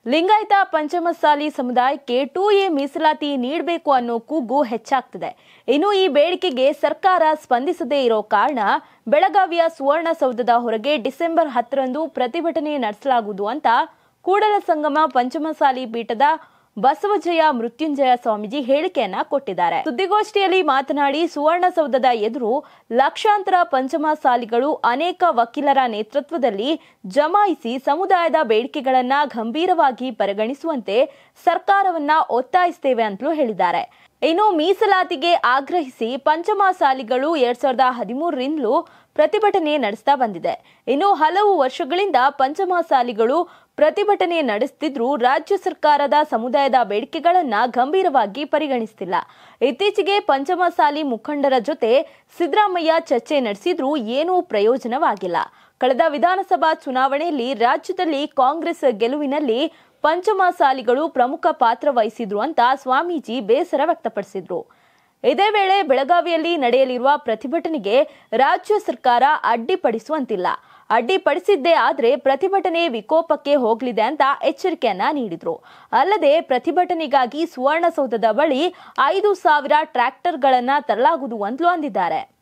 ಲಿಂಗಾಯತ ಪಂಚಮಸಾಲಿ ಸಮುದಾಯಕ್ಕೆ 2A ಮೀಸಲಾತಿ ನೀಡಬೇಕು ಅನ್ನೋ ಕೂಗು ಹೆಚ್ಚಾಗ್ತಿದೆ. ಇನ್ನು ಈ ಬೇಡಿಕೆಗೆ ಸರ್ಕಾರ ಸ್ಪಂದಿಸದೇ ಇರೋ ಕಾರಣ ಬೆಳಗಾವಿಯ ಸುವರ್ಣಸೌಧದ ಹೊರಗೆ ಡಿಸೆಂಬರ್ 10ರಂದು ಪ್ರತಿಭಟನೆ ನಡೆಸಲಾಗುವುದು ಅಂತ ಕೂಡಲಸಂಗಮ ಪಂಚಮಸಾಲಿ ಪೀಠದ ಬಸವಜಯ ಮೃತ್ಯುಂಜಯ ಸ್ವಾಮೀಜಿ ಹೇಳಿಕೆಯನ್ನ ಕೊಟ್ಟಿದ್ದಾರೆ. ಸುದ್ದಿಗೋಷ್ಠಿಯಲ್ಲಿ ಮಾತನಾಡಿ, ಸುವರ್ಣಸೌಧದ ಎದುರು ಲಕ್ಷಾಂತರ ಪಂಚಮಸಾಲಿಗಳು ಅನೇಕ ವಕೀಲರ ನೇತೃತ್ವದಲ್ಲಿ ಜಮಾಯಿಸಿ ಸಮುದಾಯದ ಬೇಡಿಕೆಗಳನ್ನ ಗಂಭೀರವಾಗಿ ಪರಿಗಣಿಸುವಂತೆ ಸರ್ಕಾರವನ್ನ ಒತ್ತಾಯಿಸುತ್ತೇವೆ ಅಂತಲೂ ಹೇಳಿದ್ದಾರೆ. ಇನ್ನು ಮೀಸಲಾತಿಗೆ ಆಗ್ರಹಿಸಿ ಪಂಚಮಸಾಲಿಗಳು 2013ರಿಂದಲೂ ಪ್ರತಿಭಟನೆ ನಡೆಸ್ತಾ ಬಂದಿದೆ. ಇನ್ನು ಹಲವು ವರ್ಷಗಳಿಂದ ಪಂಚಮಸಾಲಿಗಳು ಪ್ರತಿಭಟನೆ ನಡೆಸುತ್ತಿದ್ರೂ ರಾಜ್ಯ ಸರ್ಕಾರದ ಸಮುದಾಯದ ಬೇಡಿಕೆಗಳನ್ನ ಗಂಭೀರವಾಗಿ ಪರಿಗಣಿಸುತ್ತಿಲ್ಲ. ಇತ್ತೀಚೆಗೆ ಪಂಚಮಸಾಲಿ ಮುಖಂಡರ ಜೊತೆ ಸಿದ್ದರಾಮಯ್ಯ ಚರ್ಚೆ ನಡೆಸಿದ್ರೂ ಏನೂ ಪ್ರಯೋಜನವಾಗಿಲ್ಲ. ಕಳೆದ ವಿಧಾನಸಭಾ ಚುನಾವಣೆಯಲ್ಲಿ ರಾಜ್ಯದಲ್ಲಿ ಕಾಂಗ್ರೆಸ್ ಗೆಲುವಿನಲ್ಲಿ ಪಂಚಮಸಾಲಿಗಳು ಪ್ರಮುಖ ಪಾತ್ರ ವಹಿಸಿದ್ರು ಅಂತ ಸ್ವಾಮೀಜಿ ಬೇಸರ ವ್ಯಕ್ತಪಡಿಸಿದ್ರು. ಇದೇ ವೇಳೆ ಬೆಳಗಾವಿಯಲ್ಲಿ ನಡೆಯಲಿರುವ ಪ್ರತಿಭಟನೆಗೆ ರಾಜ್ಯ ಸರ್ಕಾರ ಅಡ್ಡಿಪಡಿಸುವಂತಿಲ್ಲ. ಅಡ್ಡಿಪಡಿಸಿದ್ದೇ ಆದ್ರೆ ಪ್ರತಿಭಟನೆ ವಿಕೋಪಕ್ಕೆ ಹೋಗಲಿದೆ ಅಂತ ಎಚ್ಚರಿಕೆಯನ್ನ ನೀಡಿದ್ರು. ಅಲ್ಲದೆ ಪ್ರತಿಭಟನೆಗಾಗಿ ಸುವರ್ಣಸೌಧದ ಬಳಿ 5,000 ಟ್ರ್ಯಾಕ್ಟರ್ಗಳನ್ನ ತರಲಾಗುವುದು ಅಂತಲೂ ಅಂದಿದ್ದಾರೆ.